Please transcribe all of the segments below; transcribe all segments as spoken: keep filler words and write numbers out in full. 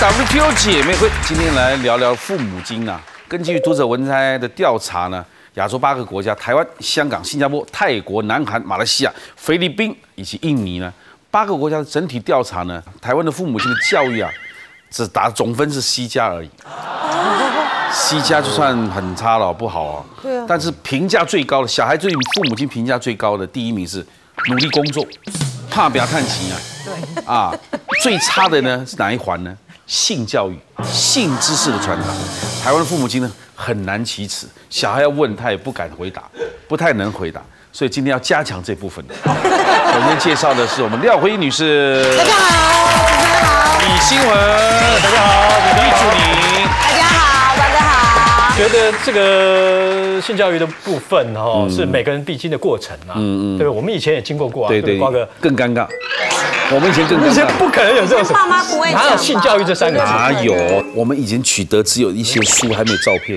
W T O 姐妹会，今天来聊聊父母经啊。根据读者文摘的调查呢，亚洲八个国家，台湾、香港、新加坡、泰国、南韩、马来西亚、菲律宾以及印尼呢，八个国家的整体调查呢，台湾的父母亲的教育啊，只打总分是 C 加而已。C 加就算很差了，不好啊。对啊。但是评价最高的，小孩对父母亲评价最高的第一名是努力工作，怕不要探亲啊。对。啊，最差的呢是哪一环呢？性教育、性知识的传达。台湾的父母亲呢很难启齿，小孩要问他也不敢回答，不太能回答，所以今天要加强这部分。首先介绍的是我们廖慧英女士， 大家好，主持人好。 李新文，大家好，李楚宁， 大家好，大家好。 觉得这个性教育的部分哈，是每个人必经的过程啊，嗯嗯，对，我们以前也经过过啊， 对对， 瓜哥更尴尬。我们以前更尴尬， 不可能有这种事， 爸妈不会哪有性教育这三个字？ 哪有？我们以前取得只有一些书，还没有照片。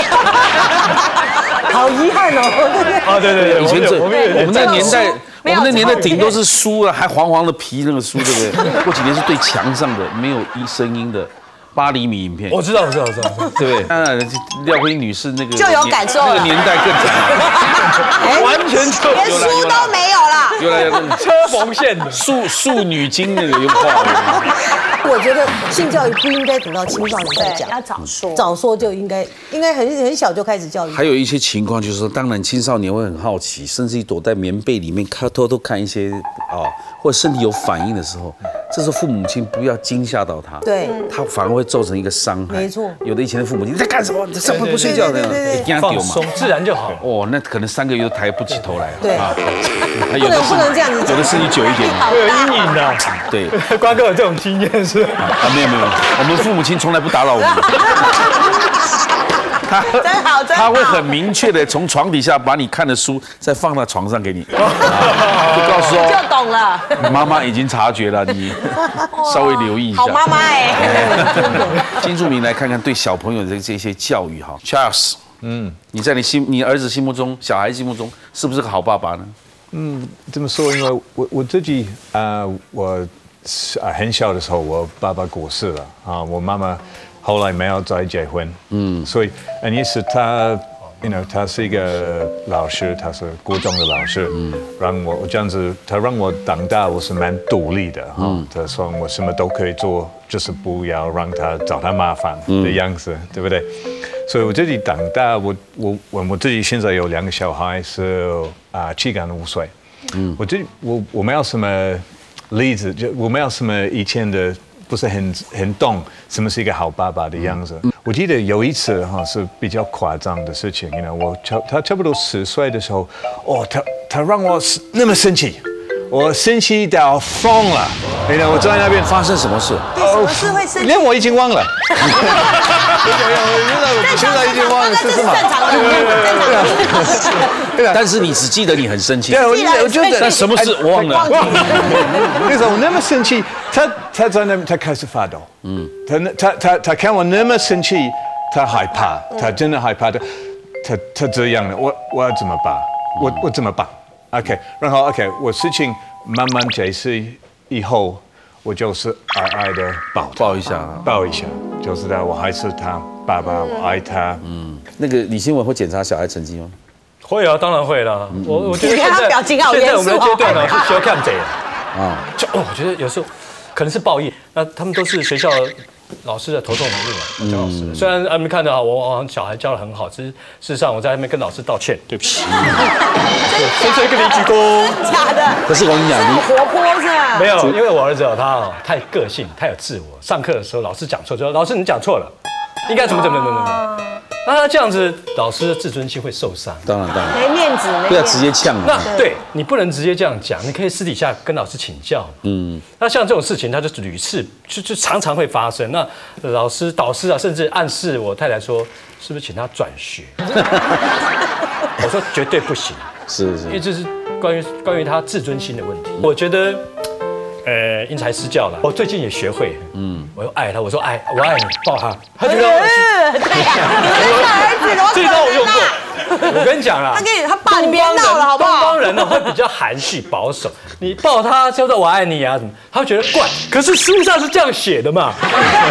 好遗憾哦。 啊，对对对， 以前这我们我们那个年代，我们那年代顶多是书书啊，还黄黄的皮那个书，对不对？过几年是对墙上的没有一声音的八厘米影片。 我知道，我知道，我知道， 对不对？当然，廖慧英女士那个就有感受了， 那个年代更惨， 完全就连书都没有了。 有来有来， 车缝线的素素女经那个又画了。 我觉得性教育不应该等到青少年再讲， 要早说， 早说就应该，应该很很小就开始教育。 还有一些情况就是说，当然青少年会很好奇，甚至于躲在棉被里面看偷偷看一些啊，或者身体有反应的时候，这时候父母亲不要惊吓到他， 对， 他反而会造成一个伤害。 没错， 有的以前的父母亲你在干什么？你上班不睡觉的，给他丢嘛， 放松，自然就好。 哦，那可能三个月都抬不起头来。 对啊， 不能不能这样子讲， 有的身体久一点， 会有阴影的。 对， 瓜哥有这种经验是？ 啊，没有没有，我们父母亲从来不打扰我们。他真好，真好。 他会很明确的从床底下把你看的书再放到床上给你，就告诉说， 就懂了。 妈妈已经察觉了，你稍微留意一下。 好妈妈哎。 金柱明来看看对小朋友的这些教育哈 ，Charles， 嗯，你在你心你儿子心目中，小孩心目中是不是个好爸爸呢？ 嗯，这么说，因为我我自己啊、呃，我啊很小的时候，我爸爸过世了啊，我妈妈后来没有再结婚，嗯，所以呃也是他 ，you know， 他是一个老师，他是国中的老师，嗯，让我这样子，他让我长大，我是蛮独立的哈，嗯、他说我什么都可以做，就是不要让他找他麻烦的样子，嗯、对不对？所以我自己长大，我我我我自己现在有两个小孩，是啊七跟五岁。嗯，我自己我我没有什么例子，就我没有什么以前的不是很很懂什么是一个好爸爸的样子。嗯、我记得有一次哈是比较夸张的事情，you know，我差他差不多十岁的时候，哦，他他让我那么生气。我生气到疯了，你看我在那边发生什么事？ 对，什么事会生气？ 连我已经忘了。我现在已经忘了是什么。 正常的，正常的。 但是你只记得你很生气。 对，我我觉得。 但什么事我忘了。 那时候我那么生气，他他在那他开始发抖。嗯。他他他他看我那么生气，他害怕，他真的害怕的，他他这样的，我我要怎么办？我我怎么办？ OK， 然后 OK， 我事情慢慢解释以后，我就是爱爱的抱抱一下， 抱一下，就知道我还是他爸爸，我爱他。嗯， 那个李新文会检查小孩成绩吗？ 会啊，当然会啦。我我觉得现在表情好严肃。 现在我们的阶段呢是需要看这个啊， 就哦，我觉得有时候可能是报应，那他们都是学校 老师的头痛人物啊，教老师的。虽然还没看到我，我小孩教得很好，其实事实上我在那边跟老师道歉，对不起，深深跟你鞠躬。 假的。 可是我跟你讲，你活泼是吧？ 没有，因为我儿子哦，他哦太个性，太有自我。上课的时候老师讲错，就说老师你讲错了，应该怎么怎么怎么怎么。那他这样子，老师的自尊心会受伤。 当然当然， 没面子， 不要直接呛。 那对你不能直接这样讲，你可以私底下跟老师请教。嗯，那像这种事情，它就屡次就就常常会发生。那老师、导师啊，甚至暗示我太太说，是不是请他转学？我说绝对不行， 是是， 因为这是关于关于他自尊心的问题。我觉得。 呃，因材施教了。我最近也学会，嗯，我又爱他，我说爱，我爱你，抱他，他觉得， 对呀，你们的儿子多可这招我用过， 我跟你讲啦， 他跟你他爸你别闹了好不好？ 东方人呢会比较含蓄保守，你抱他叫做我爱你啊什么，他会觉得怪。可是书上是这样写的嘛。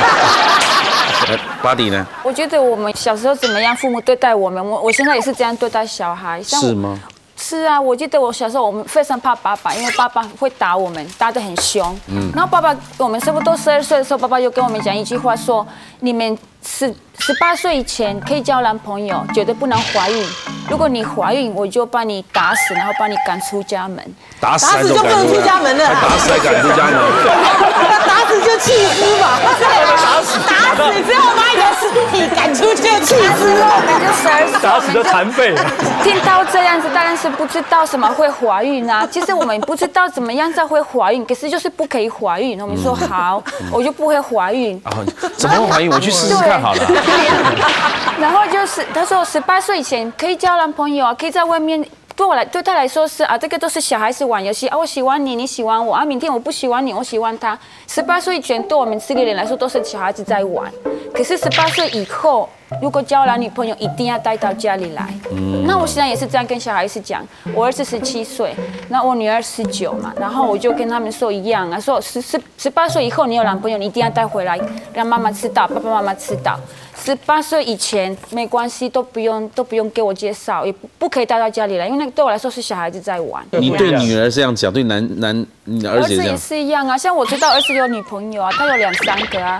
巴迪呢？ 我觉得我们小时候怎么样，父母对待我们，我我现在也是这样对待小孩。 是吗？ 是啊，我记得我小时候，我们非常怕爸爸，因为爸爸会打我们，打得很凶。嗯。然后爸爸，我们差不多十二岁的时候，爸爸就跟我们讲一句话说：你们十十八岁以前可以交男朋友，绝对不能怀孕。如果你怀孕，我就把你打死，然后把你赶出家门。 打死打死就不能出家门了。 打死还赶出家门？ 打死就弃尸吧。打死打死之后把你的尸体赶出去弃尸了。 就十二岁。 打死就残废了。 听到这样子，当然是不知道什么会怀孕啊。其实我们不知道怎么样才会怀孕，可是就是不可以怀孕。我们说好，我就不会怀孕。 啊，怎么会怀孕？我去试试看好了。 然后就是他说十八岁以前可以交男朋友啊，可以在外面。对我来，对他来说是啊，这个都是小孩子玩游戏啊。我喜欢你，你喜欢我啊。明天我不喜欢你，我喜欢他。十八岁以前对我们这个人来说都是小孩子在玩，可是十八岁以后，如果交男女朋友，一定要带到家里来。嗯。那我现在也是这样跟小孩子讲。我儿子十七岁，那我女儿十九嘛，然后我就跟他们说一样啊，说十十十八岁以后你有男朋友，你一定要带回来，让妈妈知道，爸爸妈妈知道。十八岁以前没关系，都不用都不用给我介绍，也不不可以带到家里来，因为那个对我来说是小孩子在玩。 你对女儿这样讲，对男男你儿子也这样？ 儿子也是一样啊，像我知道儿子有女朋友啊，他有两三个啊。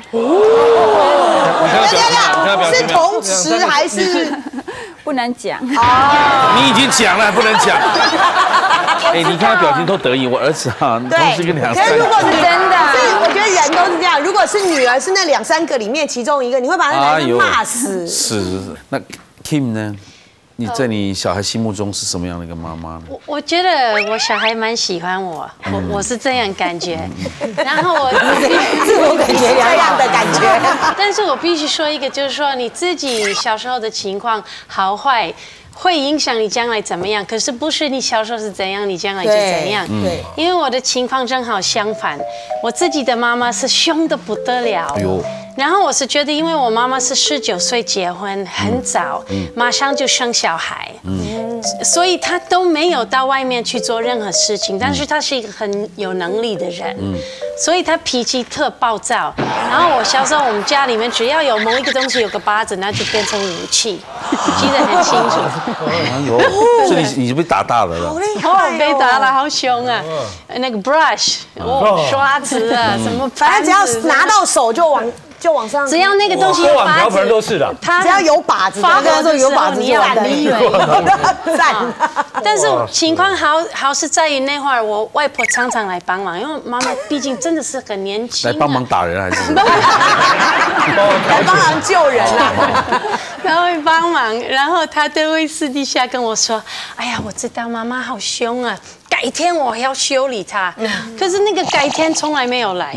哦，是同时还是不能讲？ 哦， 你已经讲了，不能讲。哎，你看他表情都得意，我儿子啊，同时跟两三个。 可是如果是真的， 所以我觉得人都是这样。如果是女儿是那两三个里面其中一个，你会把那男生骂死。 是是是。那 Kim 呢？你在你小孩心目中是什么样的一个妈妈呢？ 我我觉得我小孩蛮喜欢我，我我是这样感觉。然后我自我感觉这样的感觉。 但是我必须说一个，就是说你自己小时候的情况好坏。会影响你将来怎么样，可是不是你小时候是怎样，你将来就怎样。对，因为我的情况正好相反，我自己的妈妈是凶得不得了。哎呦。然后我是觉得，因为我妈妈是十九岁结婚，很早，马上就生小孩，所以她都没有到外面去做任何事情。但是她是一个很有能力的人，所以她脾气特暴躁。然后我小时候，我们家里面只要有某一个东西有个疤子，那就变成武器，记得很清楚。 哎呦，所以你你被打大了了。 好厉害哦， 被打了好凶啊！那个 brush， 哦，刷子啊，什么， 反正只要拿到手就往。就往上， 只要那个东西有把子， 都是的。 它只要有把子， 发的时候有把子， 你要你以为赞。 但是情况好好是在于那会儿，我外婆常常来帮忙，因为妈妈毕竟真的是很年轻。 来帮忙打人还是？ 来帮忙救人啊！ 她会帮忙，然后她都会私底下跟我说：“哎呀，我知道妈妈好凶啊。”改天我要修理他，可是那个改天从来没有来，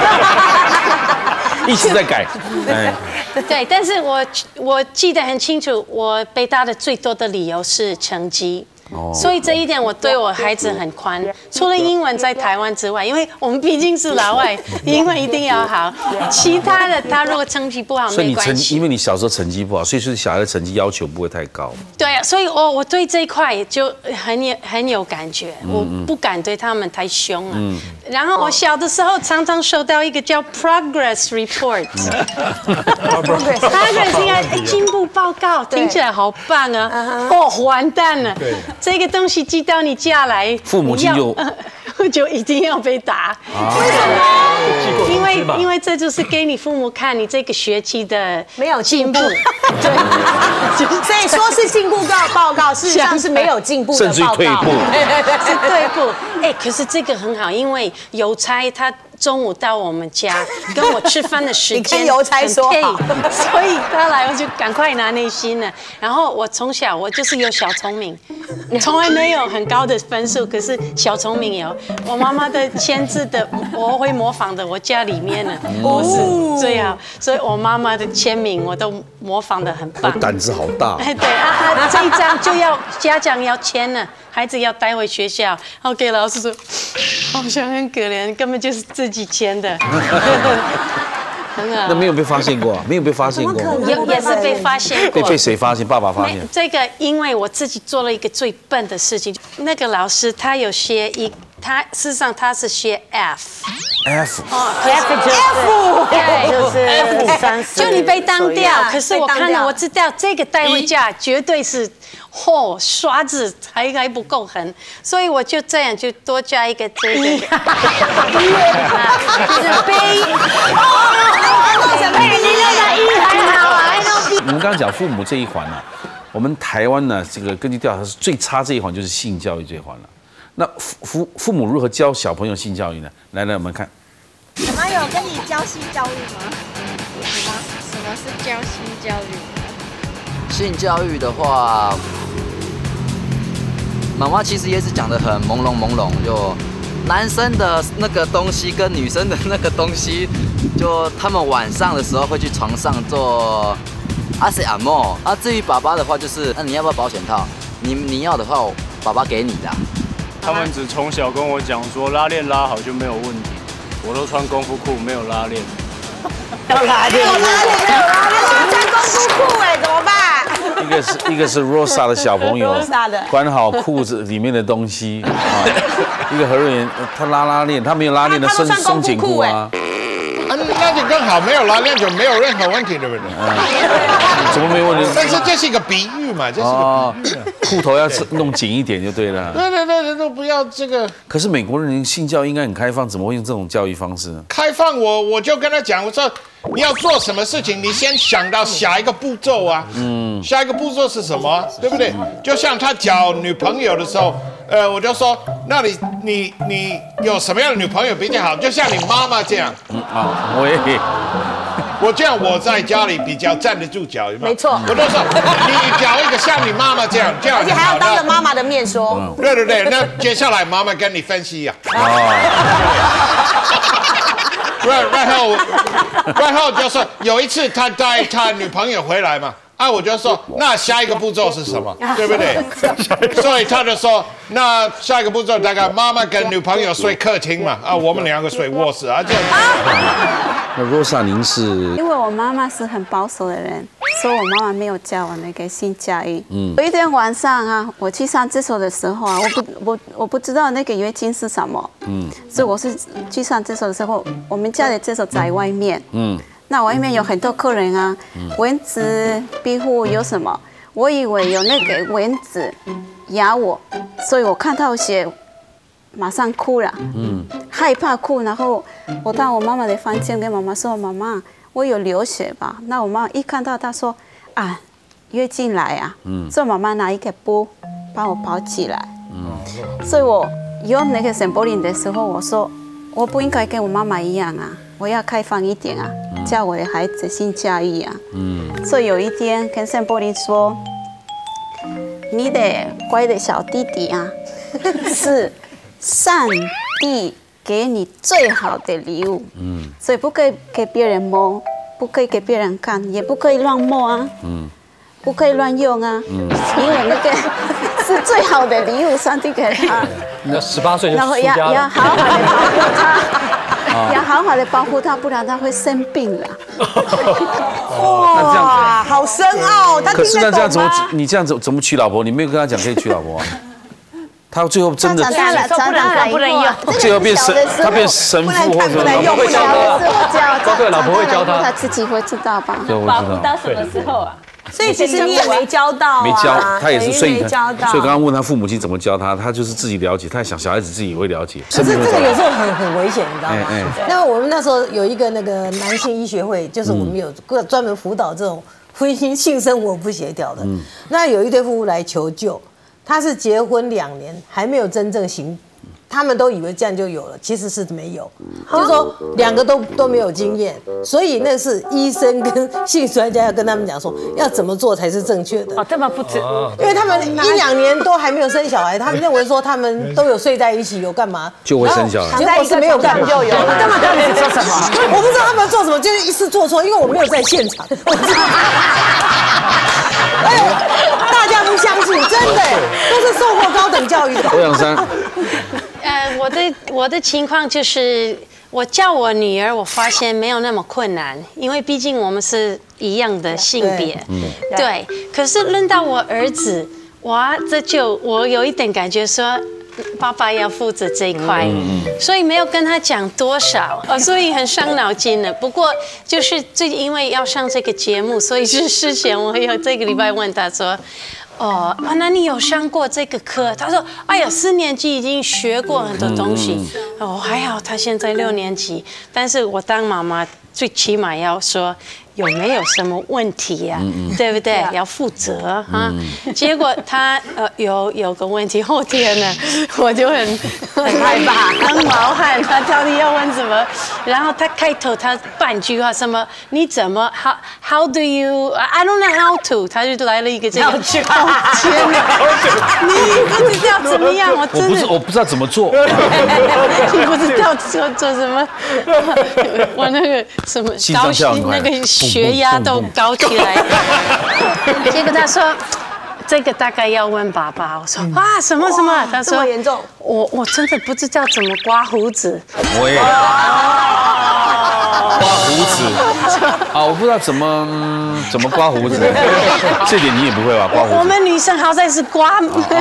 一直在改。 对，但是我我记得很清楚，我被打的最多的理由是成绩。所以这一点我对我孩子很宽，除了英文在台湾之外，因为我们毕竟是老外，英文一定要好。其他的他如果成绩不好没关系， 因为你小时候成绩不好，所以是小孩的成绩要求不会太高。 对啊，所以我我对这一块就很有很有感觉，我不敢对他们太凶了。嗯、然后我小的时候常常收到一个叫 progress report，progress 应该进步报告，听起来好棒啊！哦，完蛋了。这个东西寄到你家来， 父母亲就就一定要被打。为什么？因为因为这就是给你父母看你这个学期的没有进步。对，所以说是进步报告，事实上是没有进步的报告， 甚至退步， 是退步。哎，可是这个很好，因为邮差他。中午到我们家跟我吃饭的时间， 你跟邮差说好， 所以他来我就赶快拿内心了。然后我从小我就是有小聪明，从来没有很高的分数，可是小聪明有。我妈妈的签字的我会模仿的，我家里面呢我是最好，所以我妈妈的签名我都模仿的很棒。 胆子好大。 哎，对啊啊，这一张就要家长要签了。孩子要带回学校，然后给老师说，好像很可怜，根本就是自己签的。 很恶。 那没有被发现过，没有被发现过， 有也是被发现过。 被被谁发现？爸爸发现。 这个因为我自己做了一个最笨的事情，那个老师他有学一。他事实上他是学 F，F， F 就是 F， 对，就是 F 三十， 就你被当掉。可是我看了，我知道这个带回家绝对是，嚯，刷子还还不够狠，所以我就这样就多加一个这个，就是杯。 小妹，你那个一还好啊， 我们刚刚讲父母这一环呢，我们台湾呢，这个根据调查是最差这一环就是性教育这一环了。那父父父母如何教小朋友性教育呢？来来，我们看。 妈妈有跟你教性教育吗？什么？什么是教性教育？ 性教育的话，妈妈其实也是讲得很朦胧朦胧，就男生的那个东西跟女生的那个东西，就他们晚上的时候会去床上做阿塞阿莫。啊，至于爸爸的话，就是那你要不要保险套？你你要的话，爸爸给你的。 他们只从小跟我讲说拉链拉好就没有问题，我都穿功夫裤没有拉链。 有拉链，没有拉链，没有拉链，穿功夫裤哎，怎么办？ 一个是一个是 Rosa 的小朋友，管好裤子里面的东西啊。一个何瑞妍，他拉拉链，他没有拉链的松松紧裤啊。 啊，那就更好，没有拉链就没有任何问题，对不对？ 怎么没问题？ 但是这是一个比喻嘛，这是个比喻。 裤头要弄紧一点就对了。 对对对对，都不要这个。 可是美国人性教育应该很开放，怎么会用这种教育方式呢？ 开放我我就跟他讲，我说你要做什么事情，你先想到下一个步骤啊。嗯。下一个步骤是什么？对不对？就像他交女朋友的时候。呃，我就说，那你你你有什么样的女朋友比较好？就像你妈妈这样。嗯啊，我也。 我这样我在家里比较站得住脚，有没有？ 没错。 我就说，你找一个像你妈妈这样，这样。 而且还要当着妈妈的面说。 对对对，那接下来妈妈跟你分析呀。哦。然然后然后就说有一次他带他女朋友回来嘛。啊，我就说，那下一个步骤是什么？对不对？所以他就说，那下一个步骤大概妈妈跟女朋友睡客厅嘛，啊，我们两个睡卧室啊，这样。 那 Rosa 您是？ 因为我妈妈是很保守的人，所以我妈妈没有教我那个性教育。嗯。有一天晚上啊，我去上厕所的时候啊，我不我我不知道那个月经是什么。嗯。所以我是去上厕所的时候，我们家的厕所在外面。嗯。那外面有很多客人啊，蚊子、壁虎有什么？我以为有那个蚊子咬我，所以我看到血，马上哭了，嗯，害怕哭。然后我到我妈妈的房间跟妈妈说：“妈妈，我有流血吧？”那我妈一看到，她说：“啊，月经来啊。”嗯，所以妈妈拿一个布把我包起来。嗯，所以我用那个圣保林的时候，我说我不应该跟我妈妈一样啊。我要开放一点啊，教我的孩子性教育啊。嗯，所以有一天跟圣保林说，你的乖的小弟弟啊，是上帝给你最好的礼物。嗯，所以不可以给别人摸，不可以给别人看，也不可以乱摸啊。嗯，不可以乱用啊。嗯，因为那个是最好的礼物，上帝给他。 那十八岁就然后要要好好的保护他。要好好的保护他，不然他会生病了。 哇，好深奥，他可是那这样怎么？ 啊你这样怎怎么娶老婆？你没有跟他讲可以娶老婆啊？他最后真的长大了，长大了不能用， 最后变神，他变神父或者老婆会教他， 对，老婆会教他， 他自己会知道吧？ 保护到什么时候啊？ 所以其实你也没教到啊， 没教，他也是所以没教到。 所以刚刚问他父母亲怎么教他，他就是自己了解，他也想小孩子自己也会了解。 可是这个有时候很很危险，你知道吗？ 哎哎那我们那时候有一个那个男性医学会，就是我们有个专门辅导这种婚姻性生活不协调的。那有一对夫妇来求救，他是结婚两年还没有真正行。他们都以为这样就有了，其实是没有，就是说两个都都没有经验，所以那是医生跟性专家要跟他们讲说，要怎么做才是正确的。 哦，这么不知， 因为他们一两年都还没有生小孩，他们认为说他们都有睡在一起，有干嘛就会生小孩， 结果是没有干嘛就有了。干嘛到底是做什么？ 我不知道他们做什么，就是一次做错，因为我没有在现场。哎呦，大家不相信，真的都是受过高等教育的。 欧阳珊。 呃，我的我的情况就是， 我叫我女儿，我发现没有那么困难，因为毕竟我们是一样的性别。嗯，对。可是轮到我儿子，哇，这就我有一点感觉说。爸爸要负责这一块，所以没有跟他讲多少，哦，所以很伤脑筋的。不过就是最因为要上这个节目，所以是事前我有这个礼拜问他说，哦啊，那你有上过这个课？他说，哎呀，四年级已经学过很多东西。哦，还好他现在六年级，但是我当妈妈最起码要说。有没有什么问题呀、啊？嗯嗯对不对？要负责哈。嗯、结果他呃有有个问题，后天呢我就很很害怕，很毛汗。他到底要问什么？然后他开头他半句话什么？你怎么 how how do you I don't know how to？ 他就来了一个这个。哦天哪！你不知道怎么样？我真的我不是我不知道怎么做。 你不知道做做什么？我那个什么高兴那个。血压都高起来，结果他说这个大概要问爸爸。我说啊什么什么？他说严重， 我我真的不知道怎么刮胡子。 我也刮胡子啊，我不知道怎么、嗯、怎么刮胡子，这点你也不会吧？刮胡子。 我们女生好在是刮。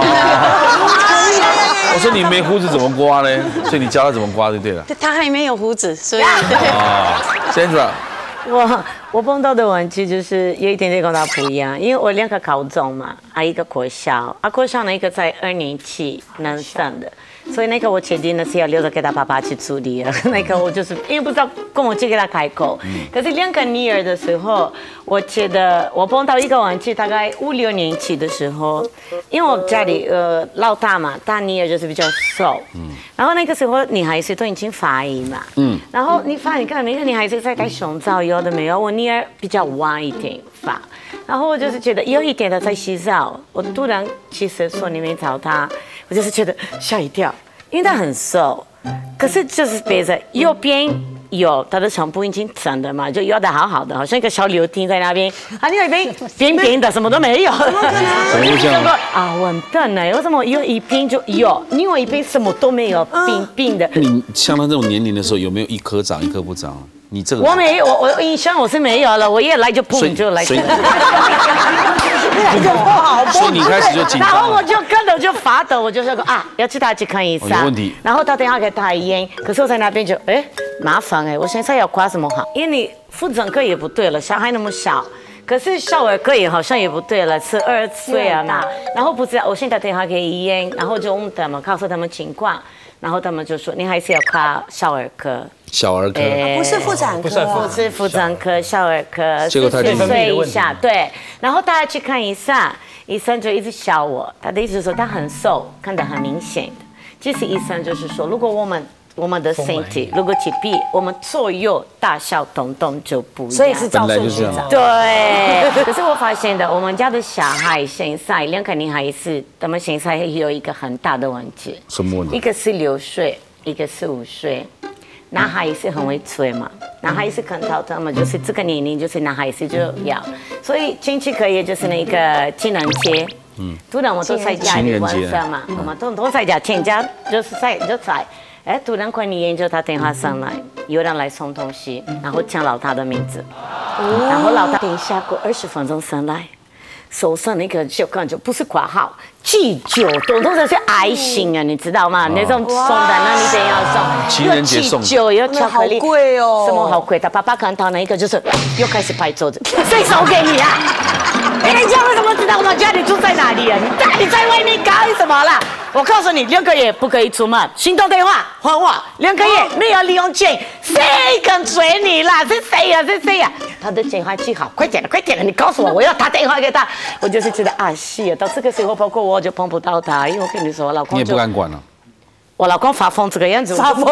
我说你没胡子怎么刮呢？所以你教他怎么刮就对了。 他还没有胡子，所以啊 ，Sandra。 我我碰到的玩具就是有一点点跟他不一样，因为我两个高中嘛，啊一个国小，啊国小那个在二年级男生的，所以那个我决定的是要留着给他爸爸去处理了。那个我就是因为不知道跟我去给他开口，可是两个女儿的时候，我觉得我碰到一个玩具，大概五六年级的时候，因为我家里呃老大嘛，大女儿就是比较瘦，嗯，然后那个时候女孩子都已经发育嘛，嗯，然后你发你看每个女孩子在戴胸罩。有的没有，我女儿比较晚一点发，然后我就是觉得有一点的在洗澡，我突然去厕所里面找她，我就是觉得吓一跳，因为她很瘦，可是就是别着右边有她的胸部已经长的嘛，就摇得好好的，好像一个小柳丁在那边，啊，另外一边扁扁的，什么都没有，怎么可能？ 怎么会这样？ 啊，完蛋了！为什么有一边就有，另外一边什么都没有，冰冰的？ 你像她这种年龄的时候，有没有一颗长一颗不长？你这个我没有，我我印象我是没有了，我一来就砰就来， 所以一来就不好， 所以你开始就紧张， 然后我就跟着就发抖，我就说啊，要去他去看医生， 有问题。 然后打电话给大医院，可是我在那边就哎麻烦哎，我现在要刮什么好？因为你妇产科也不对了，小孩那么小。可是少儿科也好像也不对了，是二岁啊嘛，然后不知道，我先打电话给医院，然后就问他们，告诉他们情况，然后他们就说你还是要看少儿科。 小儿科、 欸、不是妇产科、啊， 不是妇产科，少儿科， 结果他四岁以下，对。然后大家去看医生，医生就一直笑我，他的意思是说他很瘦，看得很明显的。其实医生就是说，如果我们我们的身体如果体壁，我们左右大小动动就不一样， 所以是照顺序长。 对。可是我发现的，我们家的小孩现在两个女孩子，他们现在有一个很大的问题。 什么问题？ 一个是六岁，一个是五岁。男孩子很会吹嘛，男孩子看到他们就是这个年龄，就是男孩子就要，所以亲戚可以就是那个情人节，嗯，突然我都在家里玩耍嘛，我们都都在家，全家就是在就在，哎，突然快你研究他电话上来，有人来送东西，然后讲老大的名字，然后老大等一下过二十分钟上来。手上那个就感觉不是挂号，祭酒都都是爱心啊，你知道吗？那种送的那你得要送， 情人节送酒有巧克力， 好贵哦， 什么好贵？他爸爸看到那一个就是又开始拍桌子，谁送给你啊？哎，你家为什么知道我们家里住在哪里啊？你到底在外面搞什么啦？我告诉你，两个月不可以出门，行动电话还我，两个月没有利用券，谁敢追你啦？是谁呀？是谁呀？他的电话记好，快点了，快点了，你告诉我，我要打电话给他。我就是觉得啊，是啊，到这个时候，包括我就碰不到他，因为我跟你说，我老公你也不敢管了。 我老公发疯这个样子，发疯，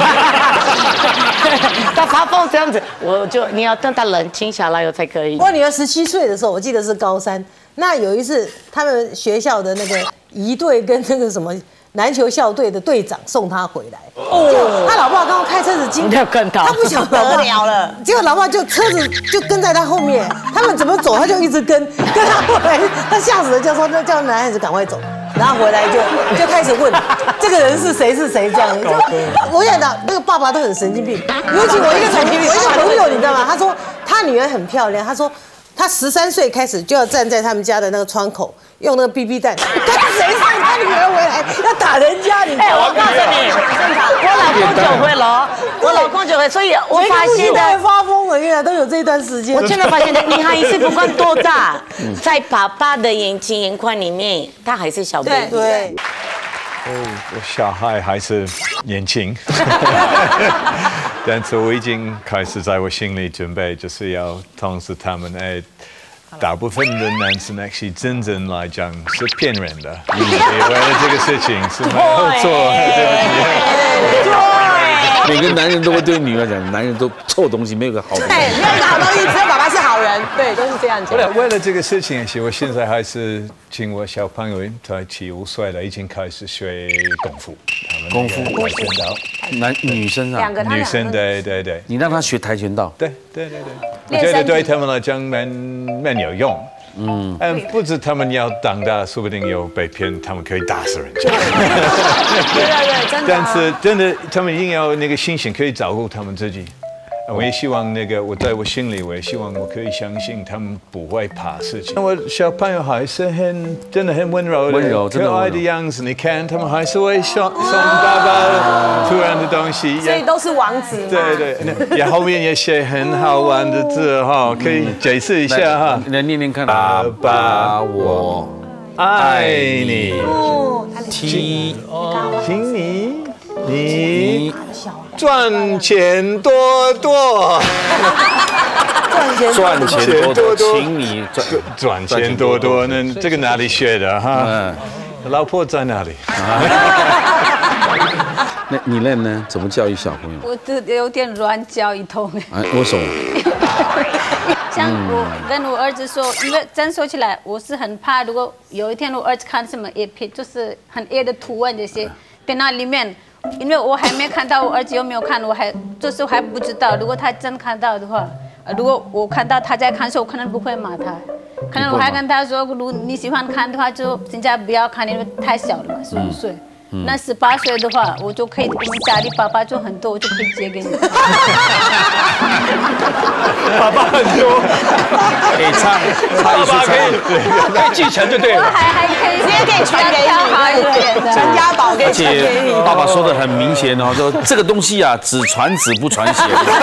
他发疯这样子，我就你要等他冷静下来，我才可以。 我女儿十七岁的时候，我记得是高三，那有一次他们学校的那个仪队跟那个什么篮球校队的队长送他回来，哦，他老爸刚刚开车子经过，他不晓得了了，结果老爸就车子就跟在他后面，他们怎么走他就一直跟，跟他后来，他吓死了，就说那叫男孩子赶快走。 然后回来就就开始问这个人是谁是谁这样。我想到那个爸爸都很神经病，尤其我一个神经病，我一个朋友你知道吗？他说他女儿很漂亮，他说他十三岁开始就要站在他们家的那个窗口。用那个 B B 弹，看谁送他女儿回来要打人家，你知道吗？ 我告诉你，我老公就会了，我老公就会，所以我发现的发疯了，原来都有这一段时间。 我真的发现的，女孩子不管多大，在爸爸的眼睛眼眶里面，她还是小 baby。 对。 哦，我小孩还是年轻，但是我已经开始在我心里准备，就是要通知他们，哎。大部分的男生 actually 真正来讲是骗人的，你为了这个事情是没有错，对不起。每个男人都会对女儿讲，男人都臭东西，没有个好东西。 对，没有个好东西，只有爸爸是好人。对，都是这样讲。 为了这个事情，我现在还是请我小朋友，才七五岁了，已经开始学功夫。 功夫， 跆拳道， 男女生啊， 两个女生，对对对。 你让他学跆拳道， 对对对对。我觉得对他们来讲蛮蛮有用。嗯，嗯，不止他们要长大，说不定有被骗，他们可以打死人家。 对对对，真的。 但是真的，他们一定要那个心情可以照顾他们自己。我也希望那个，我在我心里，我也希望我可以相信他们不会怕事情。我小朋友还是很真的很温柔的、 温柔、 可爱的样子。你看，他们还是会送送爸爸突然的东西， 所以都是王子。 对对，也后面也写很好玩的字哈，可以解释一下哈。 来念念看。 爸爸，我爱你。 T， 请你你。赚钱多多， 赚钱多多，请你赚赚钱多多。那这个哪里学的哈？嗯，老婆在哪里？ 那你练呢？怎么教育小朋友？ 我这有点乱教一通。 哎，为什么？ 像我跟我儿子说，因为真说起来，我是很怕，如果有一天我儿子看什么 A 片，就是很 A 的图案这些，电脑里面。因为我还没看到，我儿子有没有看，我还就是还不知道。如果他真看到的话，如果我看到他在看的时候，我可能不会骂他，可能我还跟他说，如果你喜欢看的话，就现在不要看，因为太小了嘛，十五岁。嗯、那十八岁的话，我就可以，我们家里爸爸就很多，我就可以借给你。 爸爸很多， 可以唱， 爸爸可以，可以继承就对了。 我还还可以， 直接可以传给你，传家宝可以传给你。 爸爸说的很明显哦，说这个东西啊，只传子不传血。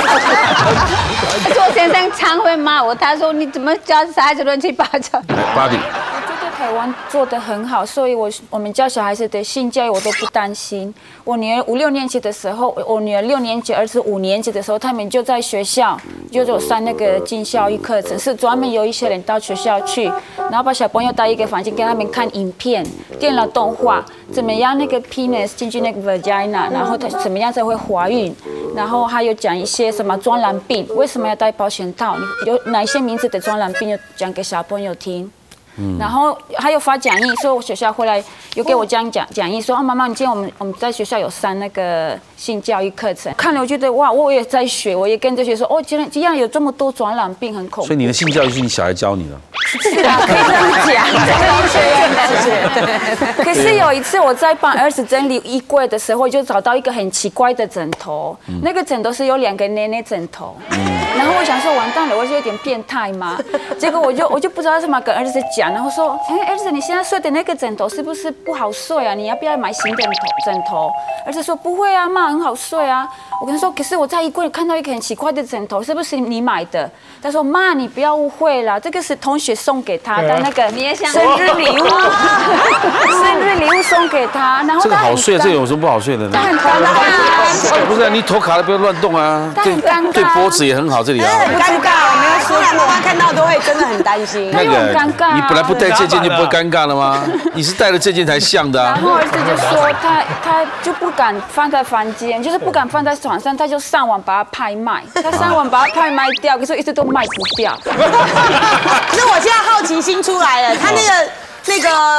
做先生常会骂我，他说你怎么教小孩子乱七八糟？ 芭比。 台湾做得很好，所以我我们教小孩子的性教育我都不担心。我女儿五六年级的时候，我女儿六年级，儿子五年级的时候，他们就在学校就有上那个性教育课程，是专门有一些人到学校去，然后把小朋友带一个房间，给他们看影片、电脑动画，怎么样那个 penis 进去那个 vagina， 然后他怎么样才会怀孕，然后还有讲一些什么传染病，为什么要戴保险套，有哪一些名字的传染病，就讲给小朋友听。嗯、然后还有发讲义，所以我学校回来有给我讲讲讲义，说啊妈妈，你今天我们我们在学校有上那个性教育课程，看了我觉得哇，我也在学，我也跟着学说哦，竟然竟然有这么多传染病，很恐怖。 所以你的性教育是你小孩教你的？ 是啊，可以这么讲，医学院的。可是有一次我在帮儿子整理衣柜的时候，就找到一个很奇怪的枕头，嗯、那个枕头是有两个奶奶枕头，嗯、然后我想说完蛋了，我是有点变态嘛，结果我就我就不知道怎么跟儿子讲。然后说，哎，儿子，你现在睡的那个枕头是不是不好睡啊？你要不要买新枕头？枕头？儿子说不会啊，妈很好睡啊。我跟他说，可是我在衣柜里看到一个很奇怪的枕头，是不是你买的？他说妈，你不要误会啦，这个是同学送给他的那个生日礼物，生日礼物送给他。然后这个好睡，这个有什么不好睡的呢？ 他很尴尬， 不是你头卡了，不要乱动啊。对，对脖子也很好，这里啊。 很尴尬，我没有说过，妈妈看到都会真的很担心。 那个尴尬， 你本来不戴这件就不会尴尬了吗？你是戴了这件才像的啊。 然后儿子就说他他就不敢放在房间，就是不敢放在床上，他就上网把它拍卖。他上网把它拍卖掉，可是一直都卖不掉。 那我现在好奇心出来了，他那个那个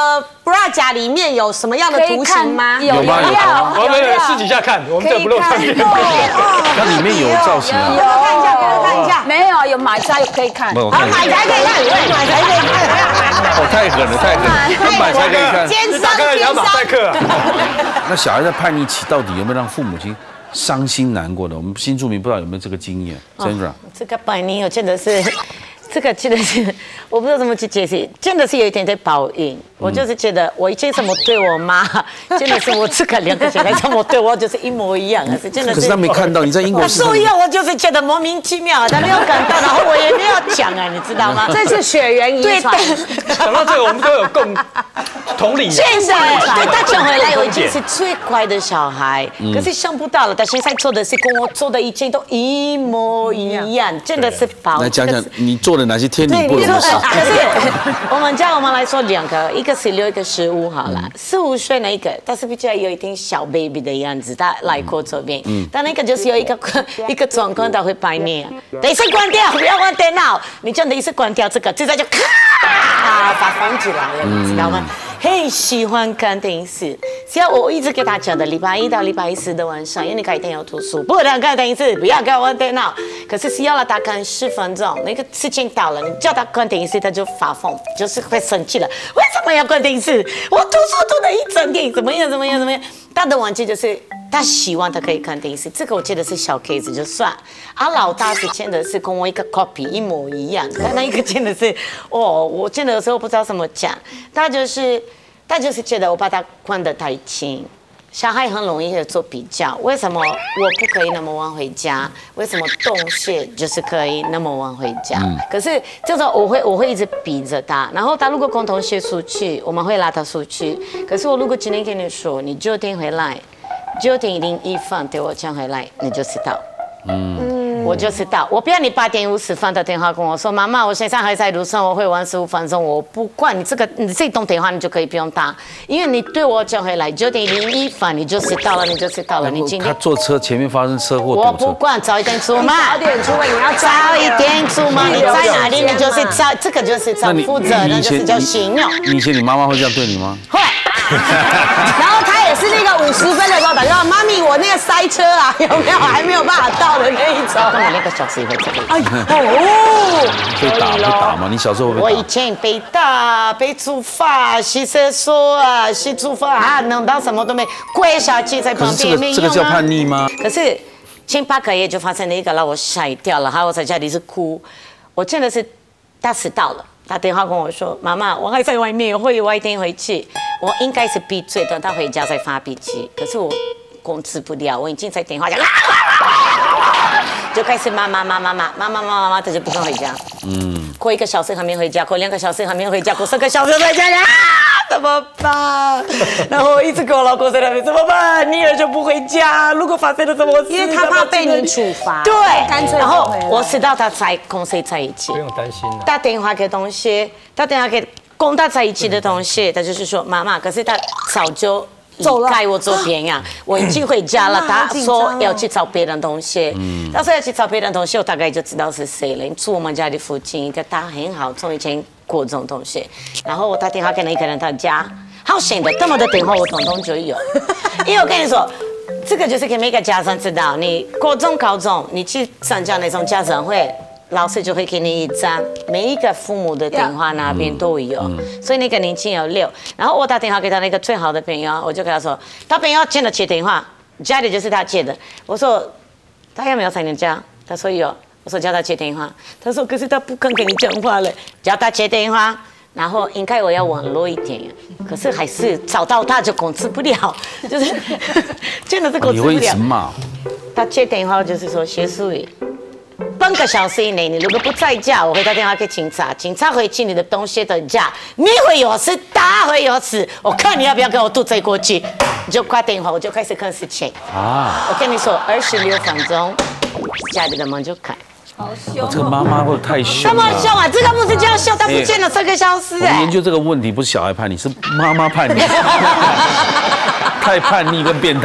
bra 夹里面有什么样的图形吗？ 有吗？有吗？ 我们私底下看，我们这不露照片。 它里面有造型啊。 看一下，给我看一下。 没有，有买菜可以看。 好，买才可以看，买才可以看。 哦，太狠了，太狠了，买才可以看。 奸商，奸商。 那小孩在叛逆期到底有没有让父母亲伤心难过的？我们新住民不知道有没有这个经验 ，Sandra。 这个叛逆，我真的是。这个真的是，我不知道怎么去解释，真的是有一点在报应。我就是觉得，我以前怎么对我妈，真的是我这个两个小孩怎么对我，就是一模一样，是真的是。 可是他没看到你在英国。 所以啊，我就是觉得莫名其妙，他没有感到，然后我也没有讲啊，你知道吗？ 这是血缘遗传。 讲到这个，我们都有共同理。 现在对他讲回来，我已经是最乖的小孩，可是想不到了，他现在做的是跟我做的一切都一模一样，真的是宝。 来讲讲你做的哪些天理不容的事？ 可是我们家我们来说两个，一个十六，一个十五好了。十五岁那一个，但是比较有一点小 baby 的样子，他来过这边。嗯。但那个就是有一个一个状况，他会拜你，等一下关掉，不要玩电脑。你这样等一下关掉这个，这下就咔发疯起来了，你知道吗？很喜欢看电视，只要我一直给他讲的，礼拜一到礼拜四的晚上，因为你改天要读书，不能看电视，不要给我玩电脑。可是只要他看十分钟，那个事情到了，你叫他看电视，他就发疯，就是会生气了。为什么要看电视？我读书读了一整天，怎么样怎么样怎么样？他的玩具就是他希望他可以看电视，这个我觉得是小 case 就算。啊，老大是真的是跟我一个 copy 一模一样，但那一个真的是哦，我真的有时候不知道怎么讲，他就是他就是觉得我把他管得太轻。小孩很容易做比较，为什么我不可以那么晚回家？为什么洞穴就是可以那么晚回家？嗯、可是这种我会我会一直逼着他，然后他如果跟同学出去，我们会拉他出去。可是我如果今天跟你说，你九点回来，九点零一分对我讲回来，你就知道。嗯，我就知道，我不要你八点五十分的电话跟我说，妈妈，我现在还在路上，我会玩十五分钟，我不管你这个，你这通电话你就可以不用打，因为你对我讲回来九点零一分你就知道了，你就知道了，你今天他坐车前面发生车祸， 我不管，早一点出门， 早点出门，你要早一点出门，你在哪里你就是早，这个就是早负责任，就是叫信用。 你以前你妈妈会这样对你吗？ 会。 然后他也是那个五十分的时候打电话，妈咪，我那个塞车啊，有没有还没有办法到的那一种？ 跟我那个小时也会这样。 哎哦， 被打会打吗？你小时候会被打？ 我以前被打、被处罚、洗厕所啊、洗厨房啊，弄到什么都没，跪下去在旁边没用啊。 这个叫叛逆吗？ 可是前八个月就发生了一个让我吓一跳了，还有我在家里是哭，我真的是他迟到了。打电话跟我说：“妈妈，我还在外面，会晚一点回去。我应该是闭嘴，等他回家再发脾气。可是我控制不了，我已经在电话讲，就开始骂骂骂骂骂骂骂骂骂骂，他就不肯回家。嗯，过一个小时还没回家，过两个小时还没回家，过三个小时回家啊，怎么办？然后我一直跟我老公在那边怎么办？女儿就不回家，如果发生了什么事， 因为他怕被你处罚， 对， 干脆然后我知道他在跟谁在一起， 不用担心了。 打电话给同学，打电话给跟他在一起的同学，他就是说妈妈，可是他早就离开我这边呀，我已经回家了。他说要去找别人同学，他说要去找别人同学，我大概就知道是谁了。住我们家的附近一个他很好，从以前国中同学，然后我打电话给那个人他家，好险的，这么的电话我统统就有，因为我跟你说。这个就是给每个家长知道，你国中、高中，你去参加那种家长会，老师就会给你一张，每一个父母的电话那边都有，嗯嗯、所以那个年轻有六。然后我打电话给他那个最好的朋友，我就跟他说，他朋友接了接电话，家里就是他接的。我说他有没有在你家？他说有。我说叫他接电话，他说可是他不肯跟你讲话了，叫他接电话。然后应该我要网络一点，可是还是找到他就控制不了，就是真的是控制不了。 你会一直骂？ 他接电话就是说谢淑仪，半个小时以内你如果不在家，我会打电话给警察，警察会去你的东西的家，你会有事，他会有事，我看你要不要跟我渡罪过去，你就挂电话，我就开始看事情。啊！我跟你说，二十六分钟，家里的门就开。 好凶、哦！ 这个妈妈会太凶了。 这么凶啊！这个不是这样凶，他不见了三个小时哎。 我们研究这个问题不是小孩叛逆，是妈妈叛逆，太叛逆跟变态了。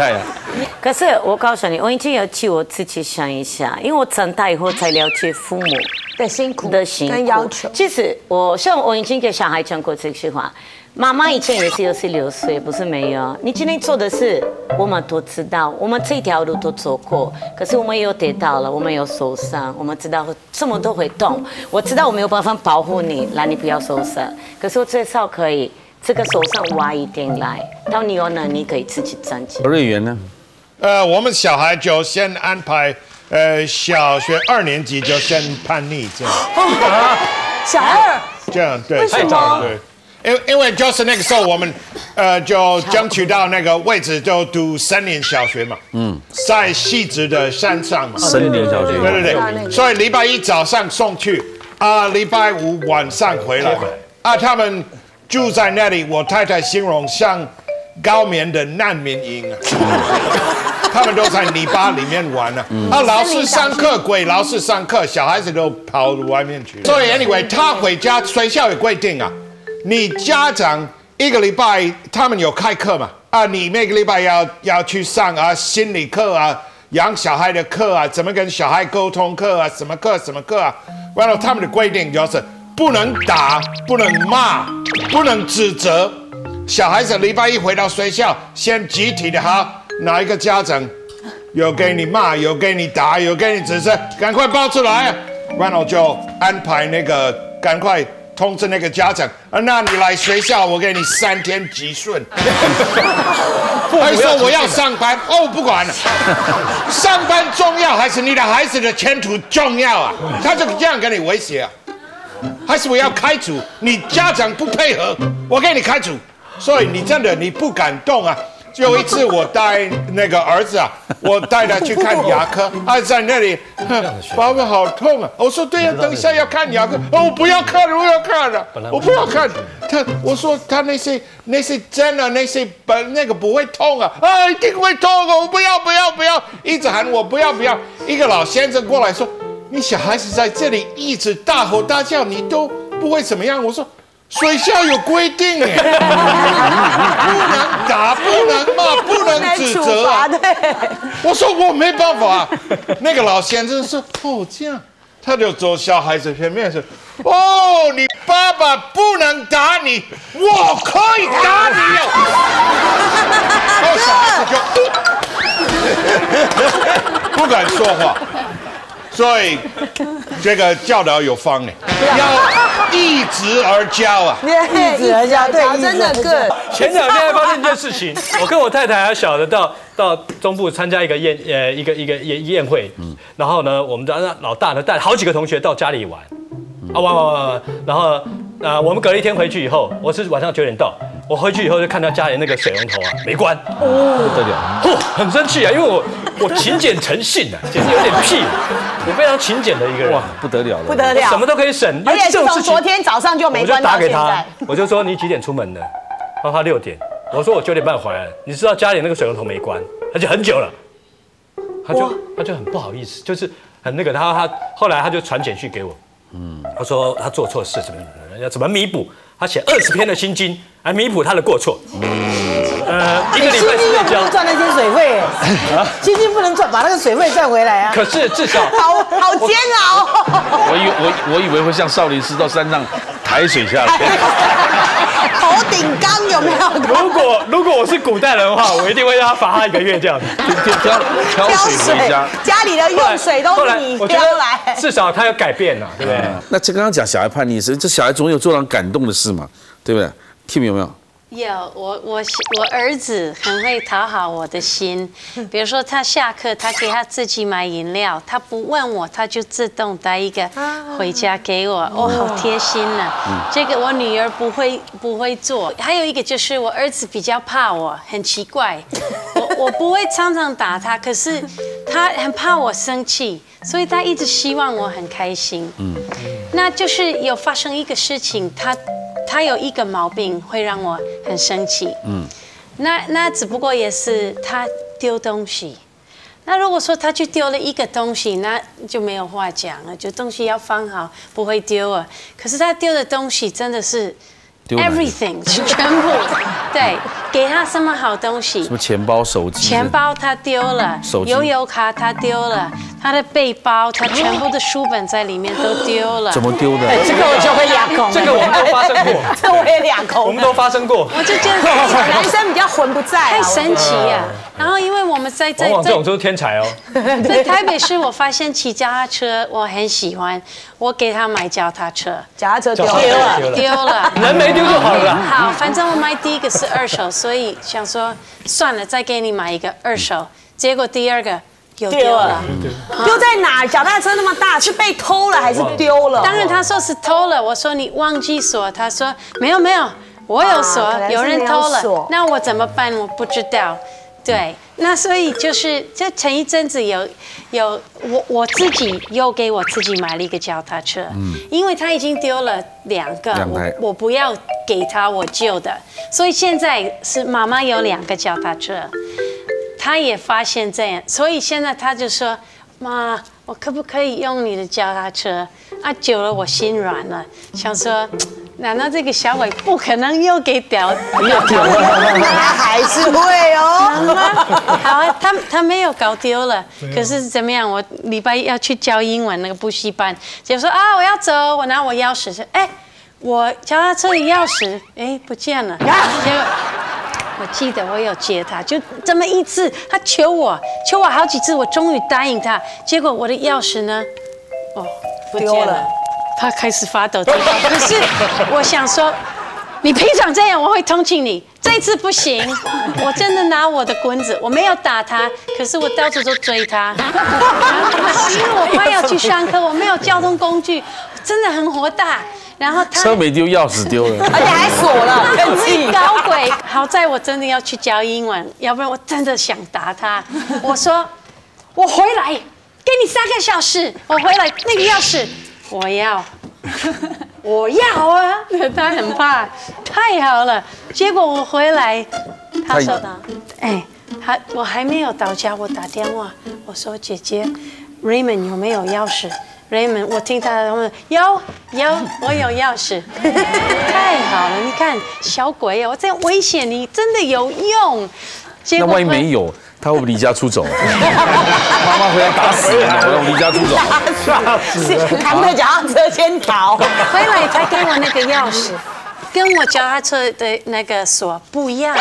可是我告诉你，我已经有替我自己想一下，因为我长大以后才了解父母的辛苦的辛苦跟要求。 其实我像我已经给小孩讲过这句话，妈妈以前也是有十六岁，不是没有。你今天做的事，我们都知道，我们这条路都走过，可是我们有跌倒了，我们有受伤，我们知道什么都会动。我知道我没有办法保护你，让你不要受伤，可是我至少可以。这个手上晚一点来，到你有能力可以自己站起来。 瑞元呢？ 呃，我们小孩就先安排，呃，小学二年级就先叛逆这样。 小二这样对， 为什么？ 对，因因为就是那个时候我们，呃，就争取到那个位置，就读森林小学嘛。嗯，在汐止的山上嘛。 森林小学。 对对对，所以礼拜一早上送去，啊，礼拜五晚上回来。啊，他们。住在那里，我太太形容像高棉的难民营啊，他们都在泥巴里面玩啊。啊，老师上课鬼老师上课，小孩子都跑到外面去。所以 anyway， 他回家学校有规定啊，你家长一个礼拜他们有开课嘛，啊，你每个礼拜要要去上啊心理课啊，养小孩的课啊，怎么跟小孩沟通课啊，什么课什么课啊，完了他们的规定就是。不能打，不能骂，不能指责。小孩子礼拜一回到学校，先集体的好，哪一个家长有给你骂，有给你打，有给你指责，赶快报出来，然后就安排那个赶快通知那个家长啊，那你来学校，我给你三天集训。还说我要上班哦，不管了，上班重要还是你的孩子的前途重要啊？他就这样跟你威胁啊。还是我要开除你，家长不配合，我给你开除。所以你真的你不敢动啊！有一次我带那个儿子啊，我带他去看牙科，他在那里，爸爸好痛啊！我说对呀、啊，等一下要看牙科，哦，我不要看了，我要看了，我不要看。他我说他那些那些针啊，那些本那个不会痛啊，啊，一定会痛啊！我不要不要不要，一直喊我不要不要。一个老先生过来说。你小孩子在这里一直大吼大叫，你都不会怎么样。我说学校有规定哎，不能打，不能骂，不能指责啊。我说我没办法、啊。那个老先生说哦这样，他就走小孩子前面说哦你爸爸不能打你，我可以打你哦。然后小孩子就不敢说话。所以这个教导有方呢，要一直而教啊， 一直而教，对，真的 good。 前两天发生一件事情，我跟我太太还小的到到中部参加一个宴呃一个一个宴宴会，然后呢，我们的老大呢带好几个同学到家里玩，啊玩玩玩玩，然后呃我们隔了一天回去以后，我是晚上九点到。我回去以后就看到家里那个水龙头啊没关，哦，不得了，哦，很生气啊，因为我我勤俭诚信啊，简直有点屁，我非常勤俭的一个人，哇， 不得了了， 不得了， 什么都可以省， 而且是从昨天早上就没关到现在。 我就说你几点出门的？他说他六点，我说我九点半回来了，你知道家里那个水龙头没关，而且很久了，他就他就很不好意思，就是很那个，他他后来他就传简讯给我，嗯，他说他做错事怎么要怎么弥补。他写二十篇的心经来弥补他的过错。呃，一个礼拜之内交。 赚那些水费，心经不能赚，把那个水费赚回来啊。 可是至少好好煎熬。 我以我我以为会像少林寺到山上抬水下来。 头顶缸有没有？ 如果如果我是古代人的话，我一定会让他罚他一个月这样子， 挑挑水回家。 家里的用水都是你挑来。 至少他有改变了，对不对？ 那这刚刚讲小孩叛逆时，这小孩总有做让感动的事嘛，对不对 ？Tim 有没有？ 有，我我我儿子很会讨好我的心，比如说他下课，他给他自己买饮料，他不问我，他就自动带一个回家给我，哦，好贴心呢、啊。这个我女儿不会不会做。还有一个就是我儿子比较怕我，很奇怪，我我不会常常打他，可是他很怕我生气，所以他一直希望我很开心。嗯，那就是有发生一个事情，他。他有一个毛病会让我很生气，嗯，那那只不过也是他丢东西。那如果说他去丢了一个东西，那就没有话讲了，就东西要放好，不会丢啊。可是他丢的东西真的是 ，everything 全部，对，给他什么好东西？ 什么钱包、手机？ 钱包他丢了，悠游卡他丢了，他的背包，他全部的书本在里面都丢了。 怎么丢的？ 这个我就会俩口， 这个我们都发生过， 这我也俩口， 我们都发生过。 我就觉得男生比较魂不在， 太神奇了。然后因为我们在在往往这种都是天才哦。 在台北市，我发现骑脚踏车我很喜欢，我给他买脚踏车， 脚踏车丢了，丢了， 人没丢就好了。 好，反正我买第一个是二手，所以想说算了，再给你买一个二手。结果第二个又丢了， 丢在哪？脚踏车那么大，是被偷了还是丢了？ 当然他说是偷了，我说你忘记锁，他说没有没有，我有锁，有人偷了，那我怎么办？我不知道。对，那所以就是这前一阵子有有我我自己又给我自己买了一个脚踏车，嗯，因为他已经丢了两个，我我不要给他我旧的，所以现在是妈妈有两个脚踏车，他也发现这样，所以现在他就说妈，我可不可以用你的脚踏车？啊，久了我心软了，想说。难道这个小鬼不可能又给掉？又丢了， 他还是会哦。 好啊，他他没有搞丢了，可是怎么样？我礼拜一要去教英文那个补习班，结果说啊我要走，我拿我钥匙，哎，我脚踏车的钥匙哎不见了，结果我记得我有接他，就这么一次，他求我求我好几次，我终于答应他，结果我的钥匙呢，哦不见了。他开始发抖，可是我想说，你平常这样我会同情你，这次不行，我真的拿我的棍子，我没有打他，可是我到处都追他，因为我快要去上课，我没有交通工具，真的很火大。然后他车没丢，钥匙丢了， 而且还锁了， 很会搞鬼。好在我真的要去教英文，要不然我真的想打他。我说我回来，给你三个小时，我回来那个钥匙。我要，我要啊！他很怕，太好了。结果我回来，他说：“哎，他我还没有到家，我打电话，我说姐姐 ，Raymond 有没有钥匙 ？Raymond， 我听他的，有有，我有钥匙。太好了，你看小鬼哦，我这样威胁你真的有用。 那万一没有？”他会不会离家出走？妈妈回来打死人了，我要离家出走。 吓死！扛着脚踏车先逃。 回来他给我那个钥匙，跟我脚踏车的那个锁不一样。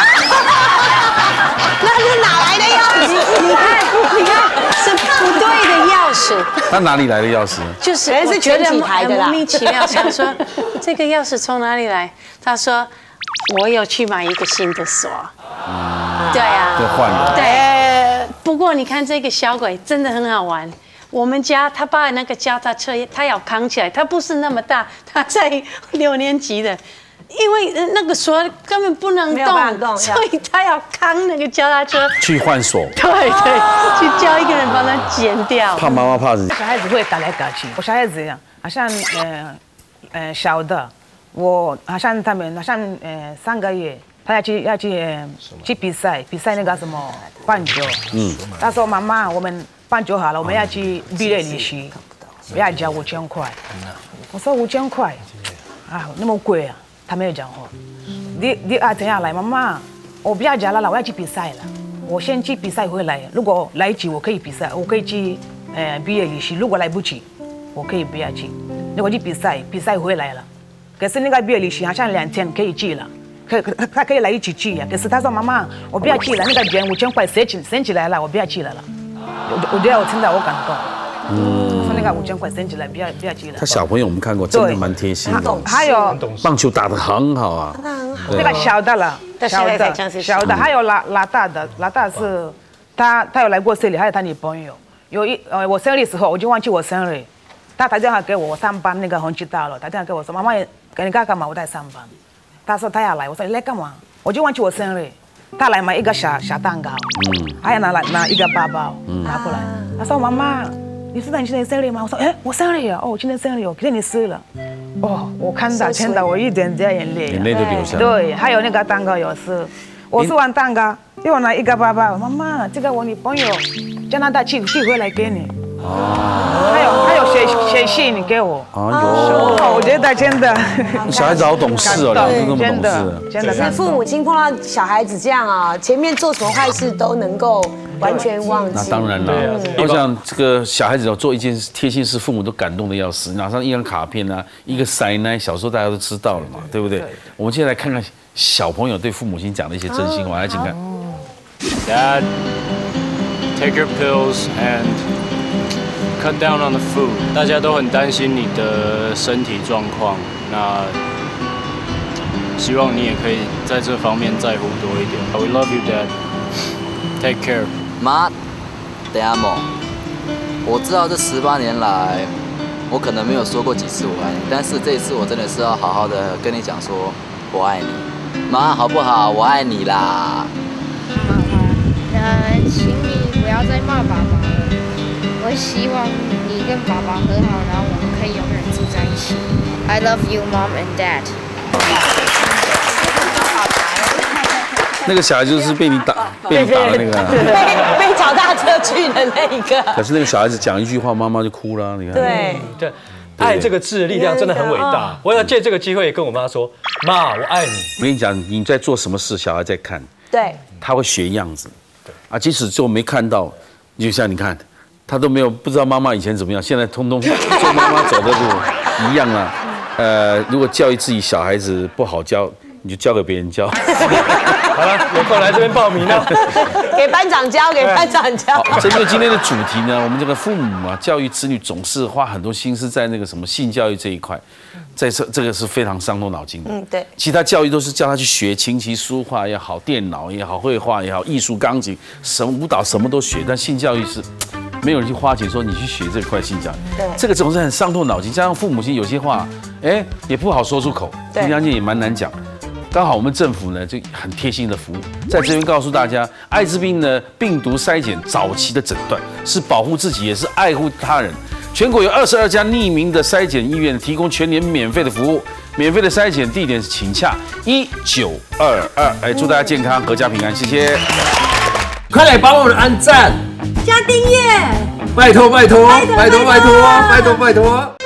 那是哪来的钥匙？ 你看，你看，是不对的钥匙。 他哪里来的钥匙？ 就是人是全体台的啦。 莫名其妙想说，这个钥匙从哪里来？他说，我有去买一个新的锁。对啊， 就换了。 对，不过你看这个小鬼真的很好玩。我们家他把那个脚踏车，他要扛起来，他不是那么大，他在六年级的，因为那个锁根本不能动，动所以他要扛那个脚踏车去换锁。 对对，去叫一个人把它剪掉。 怕妈妈怕人。 小孩子会打来打去，我小孩子呀，好像呃呃小的，我好像他们好像呃三个月。他要去要去、呃、去比赛，比赛那个什么棒球。嗯。他说：“妈妈，我们棒球好了，我们要去毕业旅行，不要交五千块。”我说：“五千块，啊，那么贵啊！”他没有讲话。你你啊，等下来，妈妈，我不要讲了啦，我要去比赛了。我先去比赛回来，如果来及我可以比赛，我可以去呃毕业旅行。如果来不及，我可以不要去。如果去比赛，比赛回来了，可是那个毕业旅行好像两天可以去了。可可他可以来一起去呀、啊，可是他说妈妈，我不要去了，那个钱五千块省起省起来了，我不要去了了。我我觉得我听到我感动。嗯。说那个五千块省起来，不要不要去了。 他小朋友我们看过，真的蛮贴心的。 还有棒球打得很好啊。 那个小的了，小的小的，还有老老大的，老大是他他有来过这里，还有他女朋友。有一呃我生日的时候，我就忘记我生日，他打电话给我，我上班那个红旗到了，打电话给我说妈妈，给你干干嘛？我在上班。他说他要来，我说你来干嘛？我就忘记我生日，他来买一个小小蛋糕，嗯，还要拿来拿一个包包，嗯，拿过来。他说妈妈，你知道你今天生日吗？我说哎，我生日呀，哦，我今天生日哦，给你生了。哦，我看到听到我一点点眼泪， 眼泪都流下来。 对，还有那个蛋糕有吃，我吃完蛋糕又拿一个包包，妈妈，这个我女朋友加拿大寄寄回来给你。 哦，还有还有写写信给我。 啊有， 我觉得真的， 小孩子好懂事哦，两个那么懂事。 真的，是父母亲碰到小孩子这样啊，前面做什么坏事都能够完全忘记。 那当然了，我想这个小孩子要做一件贴心事，父母都感动的要死。拿上一张卡片啊，一个塞奶，小时候大家都知道了嘛，对不对？我们现在来看看小朋友对父母亲讲的一些真心话，来请看。 Dad, take your pills and cut down on the food. 大家都很担心你的身体状况，那希望你也可以在这方面在乎多一点。We love you, Dad. Take care. 妈，te amo。我知道这十八年来，我可能没有说过几次我爱你，但是这一次我真的是要好好的跟你讲说我爱你，妈，好不好？我爱你啦。 妈妈，呃，请你不要再骂爸爸了。我希望你跟爸爸和好，然后我们可以永远住在一起。I love you, Mom and Dad. 那个小孩就是被你打，被你打的那个， 被被脚踏车去的那一个。 可是那个小孩子讲一句话，妈妈就哭了，你看。 对对，爱这个字的力量真的很伟大。我要借这个机会跟我妈说，妈，我爱你。 我跟你讲，你在做什么事，小孩在看， 对， 他会学样子。啊，即使就没看到，就像你看，他都没有不知道妈妈以前怎么样，现在通通做妈妈走的路一样啊。呃，如果教育自己小孩子不好教，你就交给别人教。 好了，有空来这边报名了。 给班长教，给班长教。 好，针对今天的主题呢，我们这个父母啊，教育子女总是花很多心思在那个什么性教育这一块，在这这个是非常伤透脑筋的。 嗯，对。 其他教育都是叫他去学琴棋书画也好，电脑也好，绘画也好，艺术、钢琴、什么舞蹈什么都学，但性教育是没有人去花钱说你去学这块性教育。 对。 这个总是很伤透脑筋，加上父母亲有些话，哎，也不好说出口，平常间也蛮难讲。刚好我们政府呢就很贴心的服务，在这边告诉大家，艾滋病呢病毒筛检早期的诊断是保护自己，也是爱护他人。全国有二十二家匿名的筛检医院提供全年免费的服务，免费的筛检地点请洽一九二二。哎，祝大家健康、阖家平安，谢谢。 快来帮我们按赞、 加订阅， 拜托拜托拜托拜托拜托拜托。